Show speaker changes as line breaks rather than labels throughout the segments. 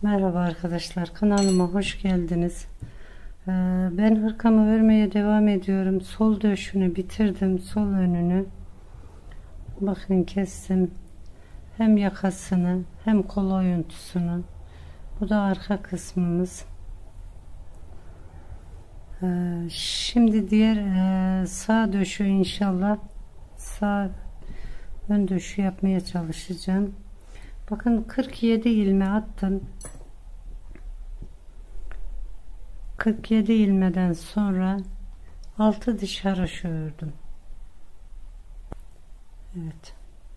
Merhaba arkadaşlar, kanalıma hoş geldiniz. Ben hırkamı örmeye devam ediyorum. Sol döşünü bitirdim, sol önünü. Bakın kestim. Hem yakasını hem kol oyuntusunu. Bu da arka kısmımız. Şimdi diğer sağ döşü inşallah sağ ön döşü yapmaya çalışacağım. Bakın 47 ilme attım. 47 ilmeden sonra 6 diş haroşa ördüm. Evet.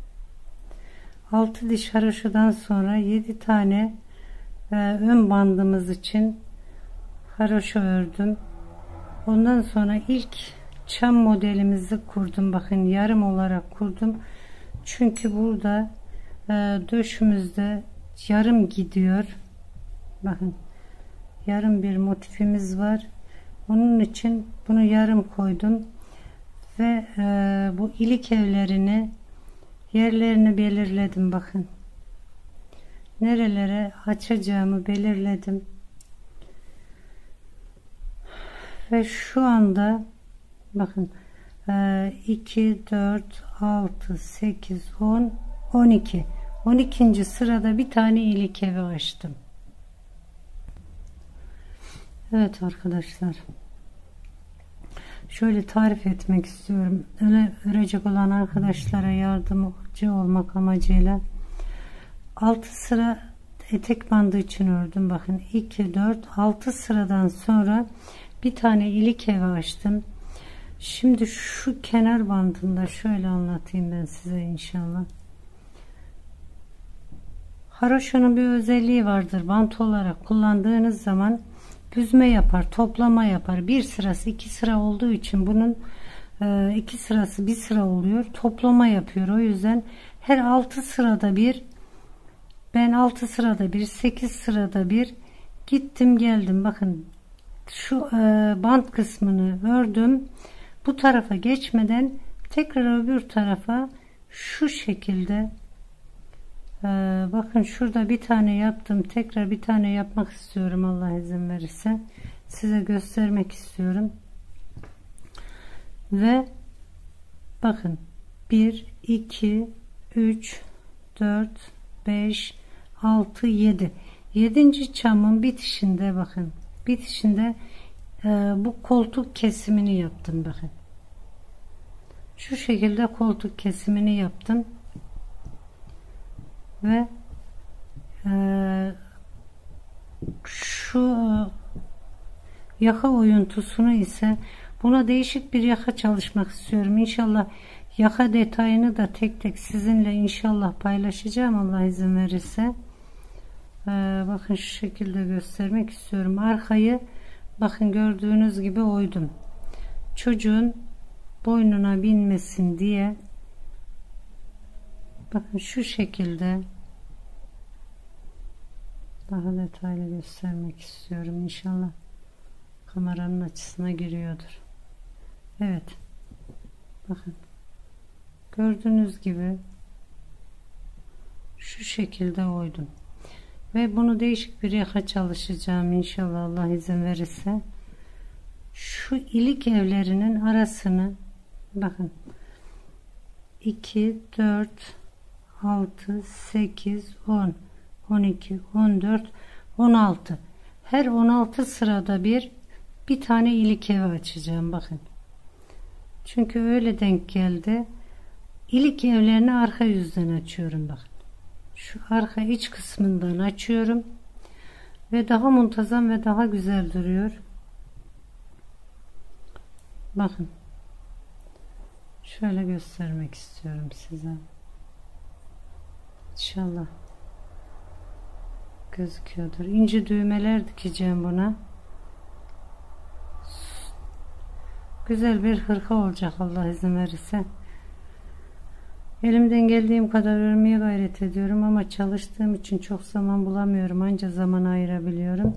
6 diş haroşadan sonra 7 tane ön bandımız için haroşa ördüm. Ondan sonra ilk çam modelimizi kurdum. Bakın yarım olarak kurdum. Çünkü burada döşümüzde yarım gidiyor. Bakın yarım bir motifimiz var. Onun için bunu yarım koydum ve bu ilik evlerini yerlerini belirledim. Bakın nerelere açacağımı belirledim ve şu anda bakın 2 4 6 8 10 12. Sırada bir tane ilik evi açtım. Evet arkadaşlar, şöyle tarif etmek istiyorum. Örecek olan arkadaşlara yardımcı olmak amacıyla 6 sıra etek bandı için ördüm. Bakın 2 4 6 sıradan sonra bir tane ilik evi açtım. Şimdi şu kenar bandında şöyle anlatayım ben size inşallah. Haroşanın bir özelliği vardır. Bant olarak kullandığınız zaman büzme yapar, toplama yapar. Bir sırası iki sıra olduğu için bunun iki sırası bir sıra oluyor. Toplama yapıyor. O yüzden her 6 sırada bir, ben 6 sırada bir, 8 sırada bir gittim geldim. Bakın şu bant kısmını ördüm. Bu tarafa geçmeden tekrar öbür tarafa şu şekilde bakın şurada bir tane yaptım. Tekrar bir tane yapmak istiyorum, Allah izin verirse. Size göstermek istiyorum. Ve bakın 1 2 3 4 5 6 7. 7. çamın bitişinde bakın. Bitişinde bu koltuk kesimini yaptım. Bakın. Şu şekilde koltuk kesimini yaptım. Ve şu yaka oyuntusunu ise buna değişik bir yaka çalışmak istiyorum. İnşallah yaka detayını da tek tek sizinle inşallah paylaşacağım, Allah izin verirse. Bakın şu şekilde göstermek istiyorum. Arkayı bakın gördüğünüz gibi oydum. Çocuğun boynuna binmesin diye bakın şu şekilde daha detaylı göstermek istiyorum. İnşallah kameranın açısına giriyordur. Evet. Bakın. Gördüğünüz gibi şu şekilde oydum. Ve bunu değişik bir yaka çalışacağım inşallah, Allah izin verirse. Şu ilik evlerinin arasını bakın 2 4 6 8 10 12 14 16, her 16 sırada bir tane ilik evi açacağım. Bakın çünkü öyle denk geldi. İlik evlerini arka yüzden açıyorum. Bakın şu arka iç kısmından açıyorum ve daha muntazam ve daha güzel duruyor. Bakın şöyle göstermek istiyorum size. İnşallah gözüküyordur. İnce düğmeler dikeceğim buna. Güzel bir hırka olacak, Allah izin verirse. Elimden geldiğim kadar örmeye gayret ediyorum ama çalıştığım için çok zaman bulamıyorum. Anca zaman ayırabiliyorum.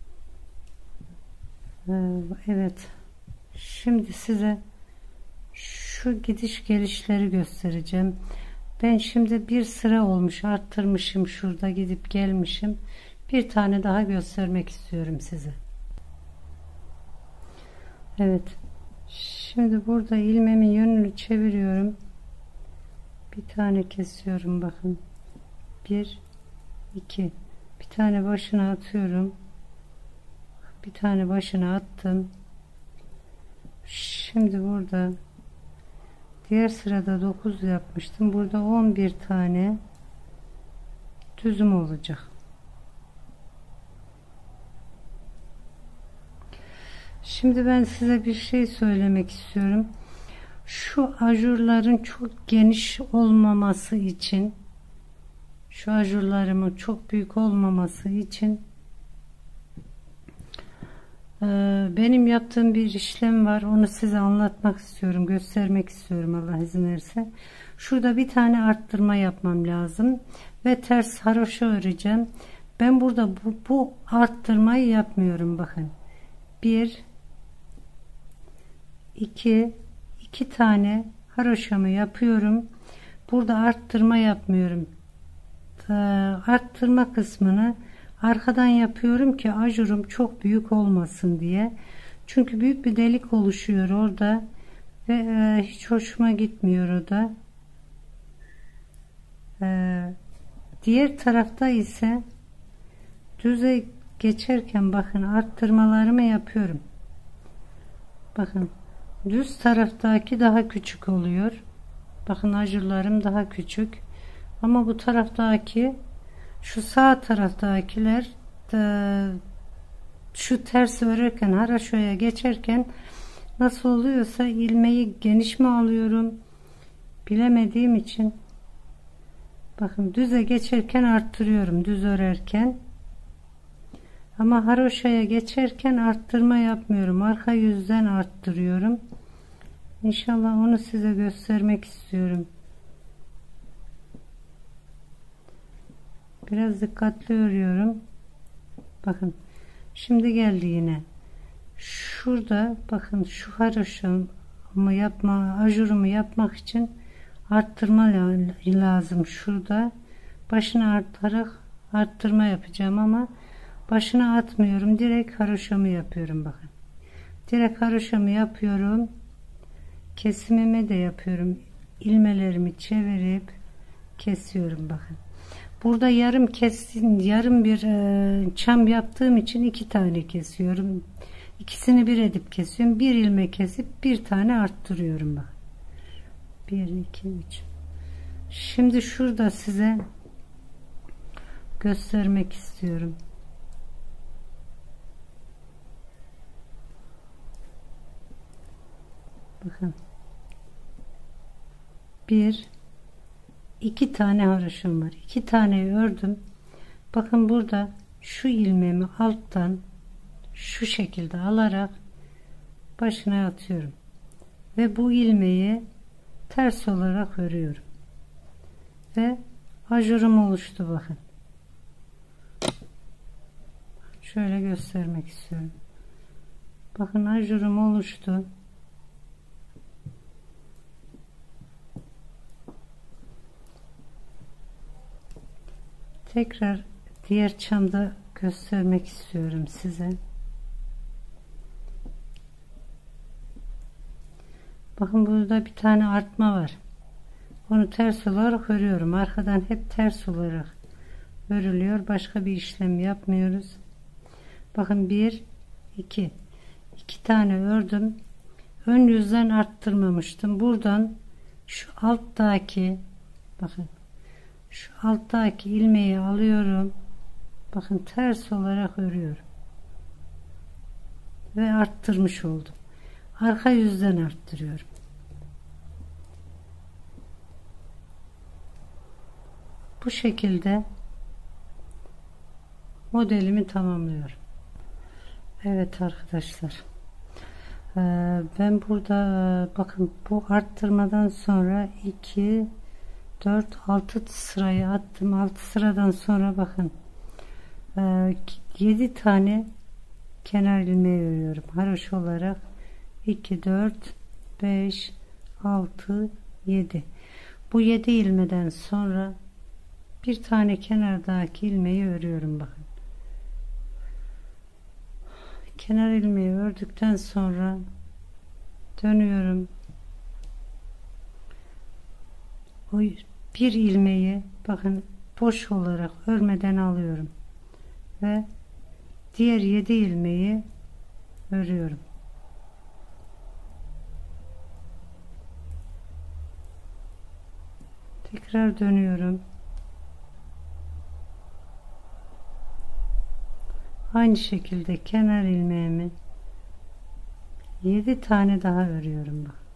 Evet. Şimdi size şu gidiş gelişleri göstereceğim. Ben şimdi bir sıra olmuş, arttırmışım, şurada gidip gelmişim. Bir tane daha göstermek istiyorum size. Evet. Şimdi burada ilmeğimin yönünü çeviriyorum. Bir tane kesiyorum bakın. 1 2 bir tane başına atıyorum. Bir tane başına attım. Şimdi burada diğer sırada 9 yapmıştım. Burada 11 tane düzüm olacak. Şimdi ben size bir şey söylemek istiyorum. Şu ajurların çok geniş olmaması için, şu ajurlarımın çok büyük olmaması için benim yaptığım bir işlem var. Onu size anlatmak istiyorum, göstermek istiyorum Allah izin verirse. Şurada bir tane arttırma yapmam lazım ve ters haroşa öreceğim. Ben burada bu arttırmayı yapmıyorum bakın. 1 2 tane haroşamı yapıyorum. Burada arttırma yapmıyorum. Arttırma kısmını arkadan yapıyorum ki ajurum çok büyük olmasın diye. Çünkü büyük bir delik oluşuyor orada ve hiç hoşuma gitmiyor o da. Diğer tarafta ise düze geçerken bakın arttırmalarımı yapıyorum. Bakın düz taraftaki daha küçük oluyor. Bakın ajurlarım daha küçük. Ama bu taraftaki, şu sağ taraftakiler şu ters örerken haraşoya geçerken nasıl oluyorsa ilmeği geniş mi alıyorum bilemediğim için bakın düze geçerken arttırıyorum düz örerken, ama haroşaya geçerken arttırma yapmıyorum, arka yüzden arttırıyorum. İnşallah onu size göstermek istiyorum. Biraz dikkatli örüyorum. Bakın şimdi geldi yine. Şurada bakın şu haroşamı ajurumu yapmak için arttırma lazım. Şurada başına artarak arttırma yapacağım ama başına atmıyorum. Direkt haroşamı yapıyorum bakın. Direkt haroşamı yapıyorum. Kesimimi de yapıyorum. İlmelerimi çevirip kesiyorum bakın. Burada yarım bir çam yaptığım için 2 tane kesiyorum. İkisini bir edip kesiyorum. Bir ilmek kesip bir tane arttırıyorum bak. 1 2 3. Şimdi şurada size göstermek istiyorum. Bakın. 2 tane haroşam var. 2 tane ördüm. Bakın burada şu ilmeğimi alttan şu şekilde alarak başına atıyorum. Ve bu ilmeği ters olarak örüyorum. Ve ajurum oluştu bakın. Şöyle göstermek istiyorum. Bakın ajurum oluştu. Tekrar diğer çamda göstermek istiyorum size. Bakın burada bir tane artma var. Onu ters olarak örüyorum. Arkadan hep ters olarak örülüyor. Başka bir işlem yapmıyoruz. Bakın 1 2 tane ördüm. Ön yüzden arttırmamıştım. Buradan şu alttaki bakın şu alttaki ilmeği alıyorum. Bakın ters olarak örüyorum. Ve arttırmış oldum. Arka yüzden arttırıyorum. Bu şekilde modelimi tamamlıyorum. Evet arkadaşlar. Ben burada bakın bu arttırmadan sonra 2 4 6 sırayı attım. 6 sıradan sonra bakın 7 tane kenar ilmeği örüyorum haroşa olarak. 2 4 5 6 7. Bu 7 ilmeden sonra bir tane kenardaki ilmeği örüyorum bakın. kenar ilmeği ördükten sonra dönüyorum. O bir ilmeği bakın boş olarak örmeden alıyorum ve diğer 7 ilmeği örüyorum. Tekrar dönüyorum. Aynı şekilde kenar ilmeğimi 7 tane daha örüyorum. Bak.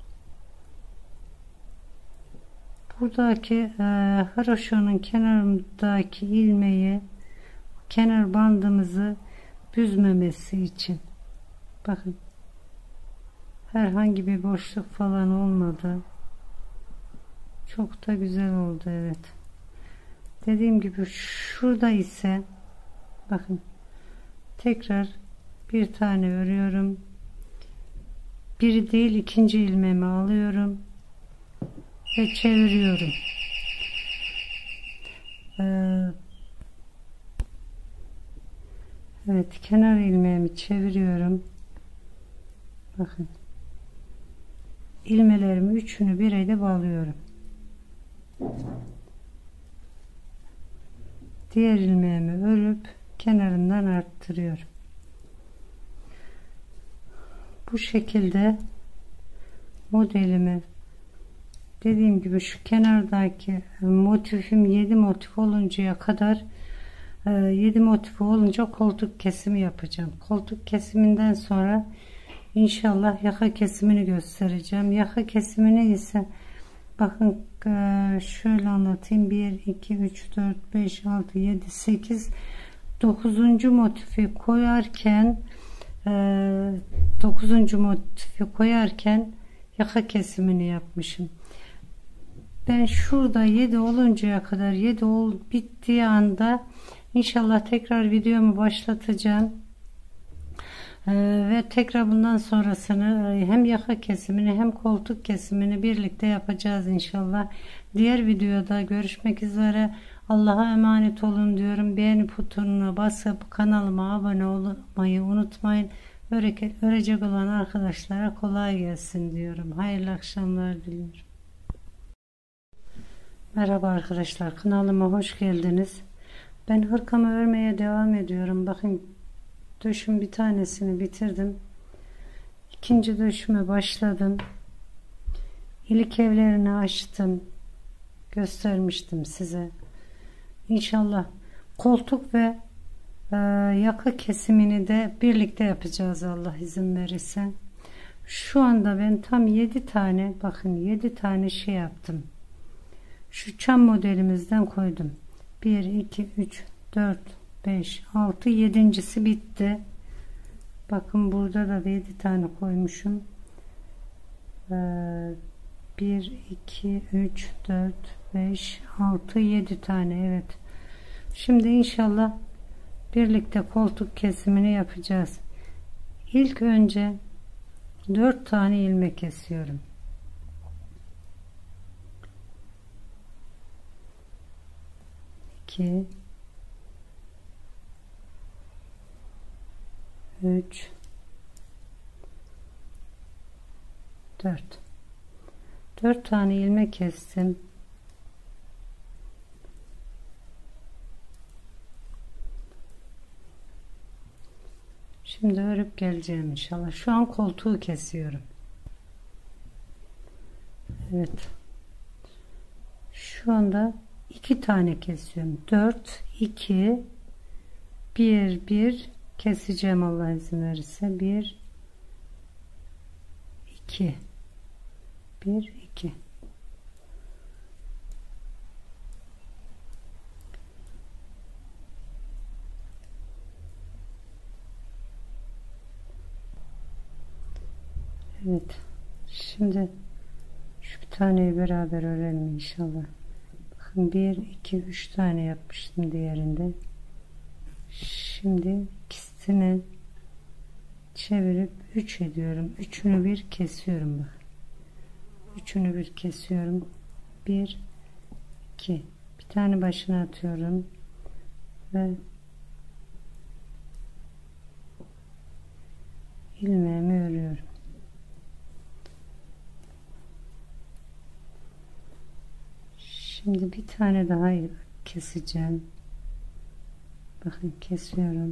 Buradaki haroşonun kenarındaki ilmeği kenar bandımızı büzmemesi için. Bakın. Herhangi bir boşluk falan olmadı. Çok da güzel oldu. Evet. Dediğim gibi şurada ise bakın tekrar bir tane örüyorum. Biri değil ikinci ilmeğimi alıyorum ve çeviriyorum. Evet, kenar ilmeğimi çeviriyorum. Bakın. İlmelerimi üçünü bir arada bağlıyorum. Diğer ilmeğimi örüp kenarından arttırıyorum. Bu şekilde modelimi dediğim gibi şu kenardaki motifim 7 motif oluncaya kadar 7 motifi olunca koltuk kesimi yapacağım. Koltuk kesiminden sonra inşallah yaka kesimini göstereceğim. Yaka kesimini ise bakın şöyle anlatayım. 1 2 3 4 5 6 7 8 9. motifi koyarken 9. motifi koyarken yaka kesimini yapmışım. Ben şurada 7 oluncaya kadar 7 bittiği anda inşallah tekrar videomu başlatacağım. Ve tekrar bundan sonrasını hem yaka kesimini hem koltuk kesimini birlikte yapacağız inşallah. Diğer videoda görüşmek üzere. Allah'a emanet olun diyorum. Beğeni butonuna basıp kanalıma abone olmayı unutmayın. Örecek olan arkadaşlara kolay gelsin diyorum. Hayırlı akşamlar diliyorum. Merhaba arkadaşlar, kanalıma hoş geldiniz. Ben hırkamı örmeye devam ediyorum. Bakın döşüm bir tanesini bitirdim. İkinci döşüme başladım. İlik evlerini açtım. Göstermiştim size. İnşallah koltuk ve yaka kesimini de birlikte yapacağız Allah izin verirse. Şu anda ben tam 7 tane bakın 7 tane şey yaptım. Şu çam modelimizden koydum. 1 2 3 4 5 6 7.'si bitti. Bakın burada da 7 tane koymuşum. 1 2 3 4 5 6 7 tane. Evet. Şimdi inşallah birlikte koltuk kesimini yapacağız. İlk önce 4 tane ilmek kesiyorum. 2 3 4 tane ilmek kestim. Şimdi örüp geleceğim inşallah. Şu an koltuğu kesiyorum. Evet. Şu anda 2 tane kesiyorum. 4 2 1 keseceğim Allah izin verirse. 1 2 1 2 Evet. Şimdi şu bir taneyi beraber örelim inşallah. Bakın 1 2 3 tane yapmıştım diğerinde. Şimdi ikisini çevirip 3 ediyorum. Üçünü bir kesiyorum bak. Üçünü bir kesiyorum. 1 2 bir tane başına atıyorum ve ilmeğimi örüyorum. Şimdi bir tane daha keseceğim. Bakın kesiyorum.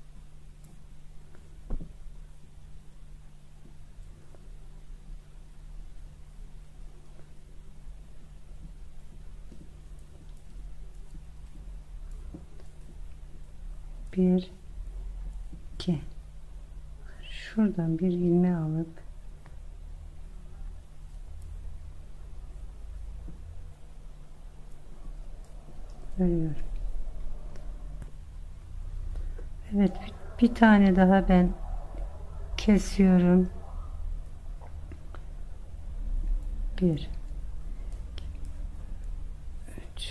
Bir, iki. Şuradan bir ilmeği alıp örüyorum. Evet, bir tane daha ben kesiyorum. Bir, üç.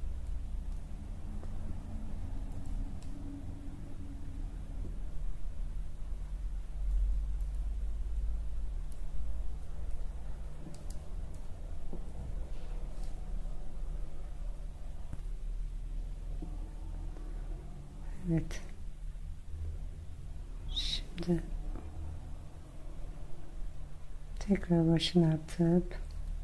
Evet. Şimdi tekrar başına atıp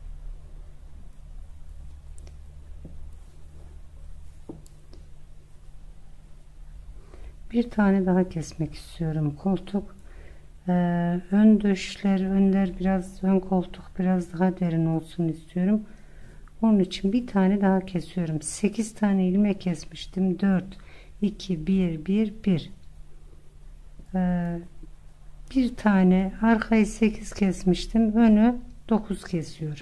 bir tane daha kesmek istiyorum. Koltuk ön döşler, önler biraz, ön koltuk biraz daha derin olsun istiyorum. Onun için bir tane daha kesiyorum. 8 tane ilmek kesmiştim. 4, 2, 1, 1, 1. Bir tane arkayı 8 kesmiştim. Önü 9 kesiyorum.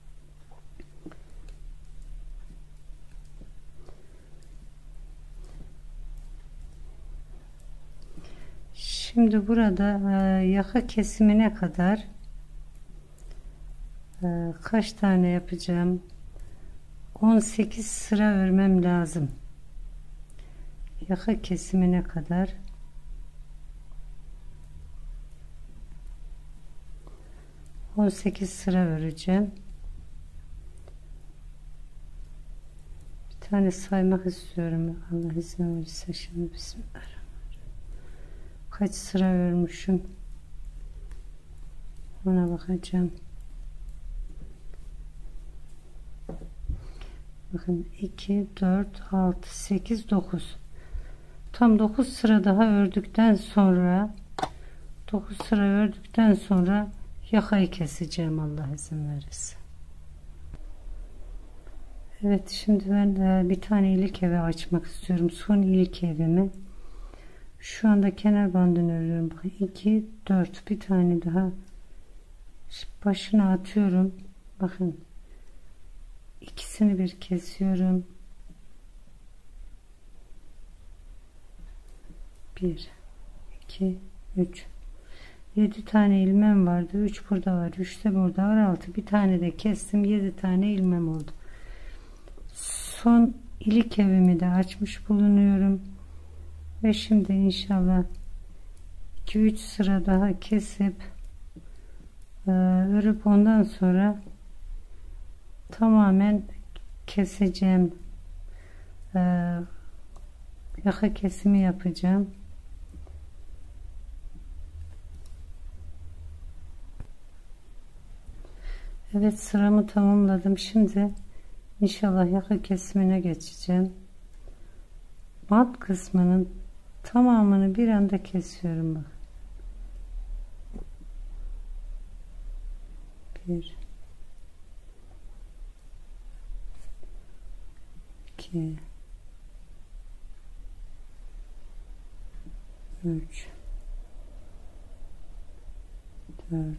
Şimdi burada yaka kesimine kadar kaç tane yapacağım? 18 sıra örmem lazım. Yaka kesimine kadar 18 sıra öreceğim. Bir tane saymak istiyorum. Allah izin verirse şimdi bismillah. Kaç sıra örmüşüm? Ona bakacağım. Bakın 2, 4, 6, 8, 9. Tam 9 sıra daha ördükten sonra 9 sıra ördükten sonra yakayı keseceğim Allah izin verirse. Evet, şimdi ben bir tane ilik evi açmak istiyorum. Son ilik evimi. Şu anda kenar bandını örüyorum. Bakın 2, 4, bir tane daha başına atıyorum. Bakın ikisini bir kesiyorum. 1, 2, 3. 7 tane ilmem vardı. 3 burada var. 3 de burada var. 6. Bir tane de kestim. 7 tane ilmem oldu. Son ilik evimi de açmış bulunuyorum. Ve şimdi inşallah 2-3 sıra daha kesip örüp ondan sonra tamamen keseceğim. Yaka kesimi yapacağım. Evet, sıramı tamamladım. Şimdi inşallah yaka kesimine geçeceğim. Bant kısmının tamamını bir anda kesiyorum bak. 1, 2, 3, 4,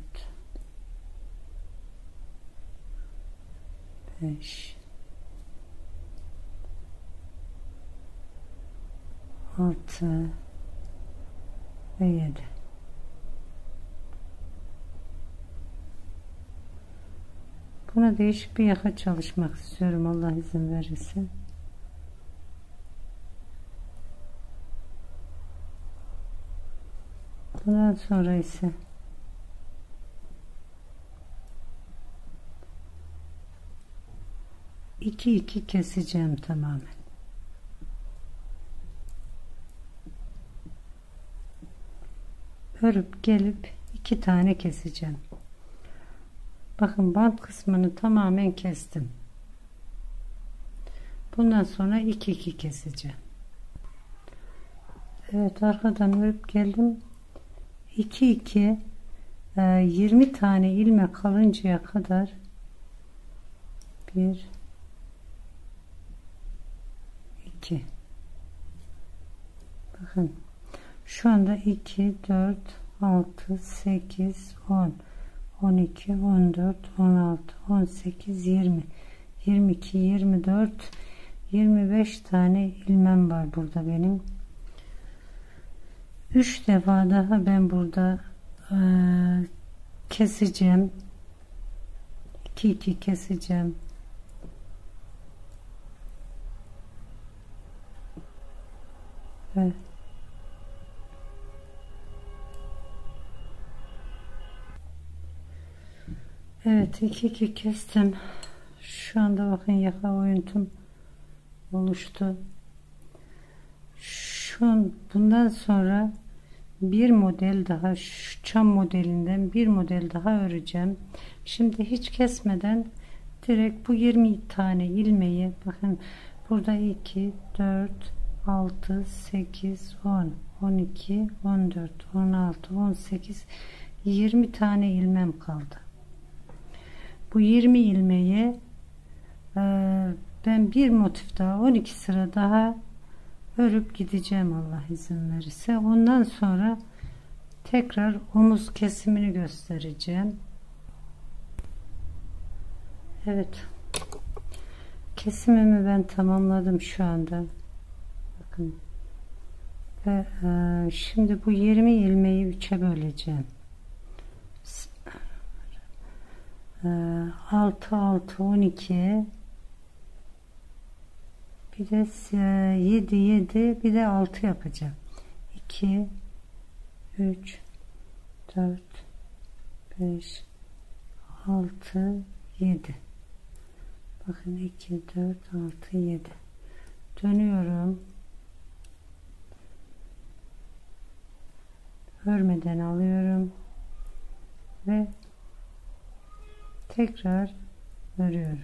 5, 6 ve 7. Buna değişik bir yaka çalışmak istiyorum Allah izin verirse. Bundan sonra ise iki keseceğim tamamen. örüp gelip 2 tane keseceğim. Bakın bant kısmını tamamen kestim. Bundan sonra 2 keseceğim. Evet, arkadan örüp geldim. 2 20 tane ilmek kalıncaya kadar 1 2. Bakın şu anda 2 4 6 8 10 12 14 16 18 20 22 24 25 tane ilmem var burada benim. 3 defa daha ben burada keseceğim. 2 keseceğim. Evet. Evet, 2 kestim. Şu anda bakın yaka oyuntum oluştu. Bundan sonra bir model daha, şu çam modelinden bir model daha öreceğim. Şimdi hiç kesmeden direkt bu 20 tane ilmeği, bakın burada 2 4 6 8 10 12 14 16 18 20 tane ilmem kaldı. Bu 20 ilmeği ben bir motif daha 12 sıra daha örüp gideceğim Allah izin verirse. Ondan sonra tekrar omuz kesimini göstereceğim. Evet, kesimimi ben tamamladım şu anda. Bakın ve şimdi bu 20 ilmeği 3'e böleceğim. 6 6 12, bir de 7 7, bir de 6 yapacağım. 2 3 4 5 6 7. Bakın 2 4 6 7. Dönüyorum. Örmeden alıyorum ve tekrar örüyorum.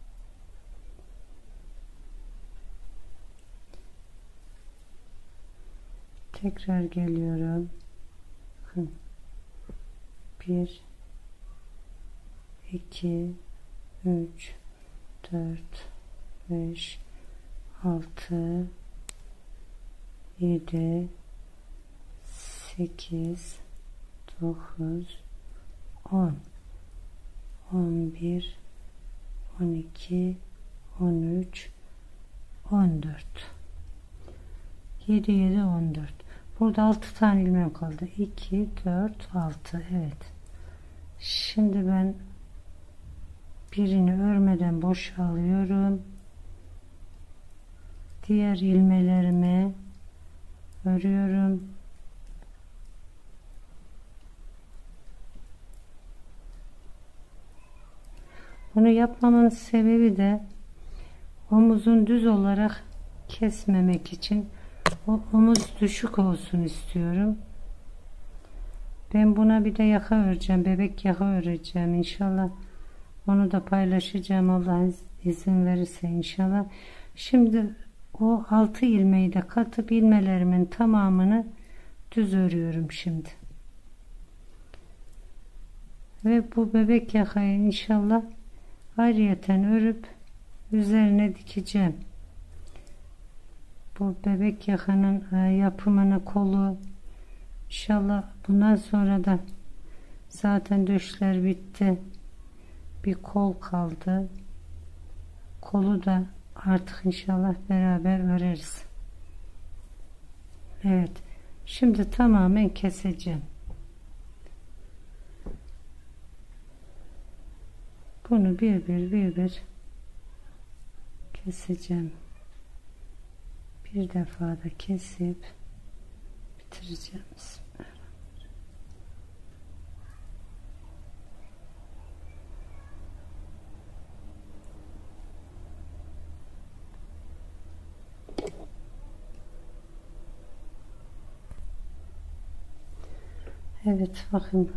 Tekrar geliyorum. Bakın 1 2 3 4 5 6 7 8 9 10 11 12 13 14 7 7 14. Burada 6 tane ilmeğim kaldı. 2 4 6. Evet. Şimdi ben birini örmeden boş alıyorum. Diğer ilmelerimi örüyorum. Bunu yapmamın sebebi de omuzun düz olarak kesmemek için, o omuz düşük olsun istiyorum. Ben buna bir de yaka öreceğim, bebek yaka öreceğim inşallah. Onu da paylaşacağım Allah izin verirse inşallah. Şimdi o 6 ilmeği de katıp ilmelerimin tamamını düz örüyorum şimdi. Ve bu bebek yakayı inşallah ayrıyeten örüp üzerine dikeceğim. Bu bebek yakanın yapımını, kolu inşallah bundan sonra da zaten döşler bitti. Bir kol kaldı. Kolu da artık inşallah beraber öreriz. Evet. Şimdi tamamen keseceğim. Bunu bir keseceğim. Bir defa da kesip bitireceğim. Evet, bakın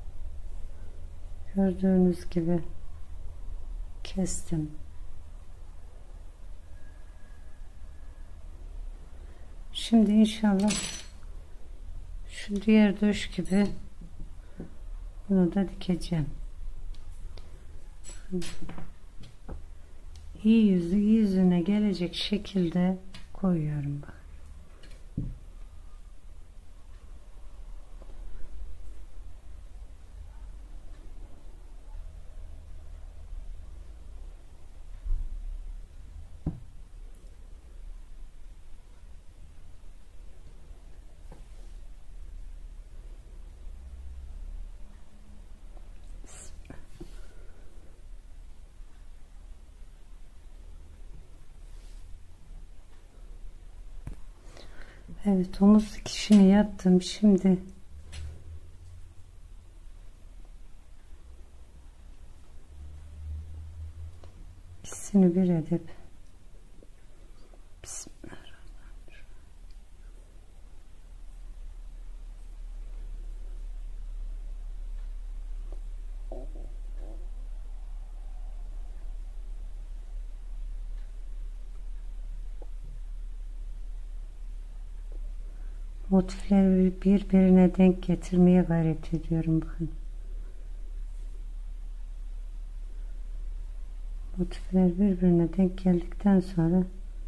gördüğünüz gibi kestim. Şimdi inşallah şu diğer döş gibi bunu da dikeceğim. İyi yüzüne gelecek şekilde koyuyorum bak. Evet, omuz dikişini yaptım. Şimdi ikisini bir edip Bismillahirrahmanirrahim. Motifleri birbirine denk getirmeye gayret ediyorum. Bakın. Motifler birbirine denk geldikten sonra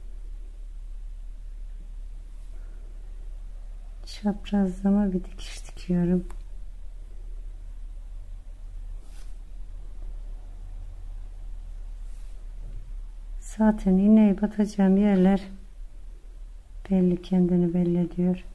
çaprazlama bir dikiş dikiyorum. Zaten iğneyi batacağım yerler belli, kendini belli ediyor.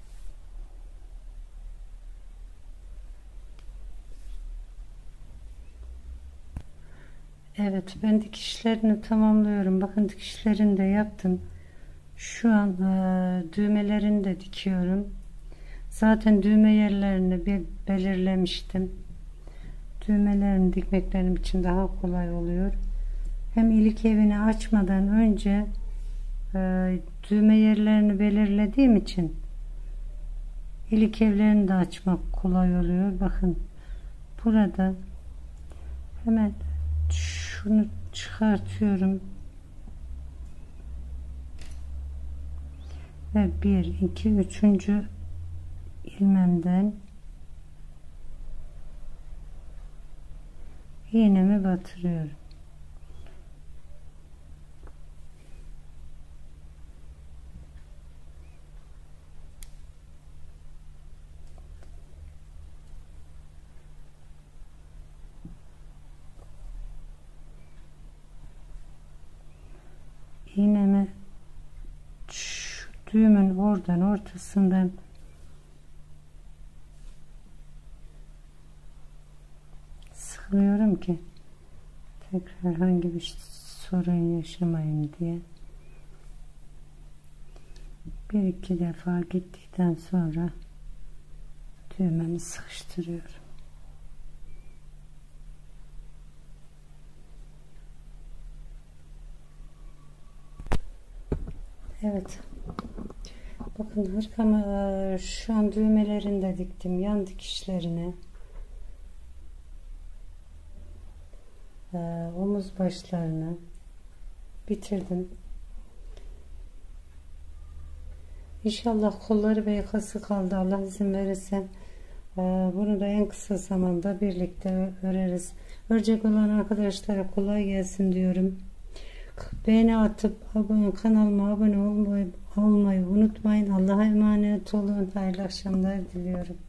Evet, ben dikişlerini tamamlıyorum. Bakın, dikişlerini de yaptım. Şu an düğmelerini de dikiyorum. Zaten düğme yerlerini bir belirlemiştim. Düğmelerini dikmek benim için daha kolay oluyor. Hem ilik evini açmadan önce düğme yerlerini belirlediğim için ilik evlerini de açmak kolay oluyor. Bakın, burada hemen şunu çıkartıyorum ve 1 2 3. ilmemden iğnemi batırıyorum. İğnemi şu düğümün oradan ortasından sıkıyorum ki tekrar herhangi bir sorun yaşamayayım diye. Bir iki defa gittikten sonra düğmemi sıkıştırıyorum. Evet, bakın hırkamı şu an düğmelerini de diktim, yan dikişlerini, omuz başlarını bitirdim. İnşallah kolları ve yakası kaldı, Allah izin verirse bunu da en kısa zamanda birlikte öreriz. Örecek olan arkadaşlara kolay gelsin diyorum. Beğeni atıp kanalıma abone olmayı unutmayın. Allah'a emanet olun. Hayırlı akşamlar diliyorum.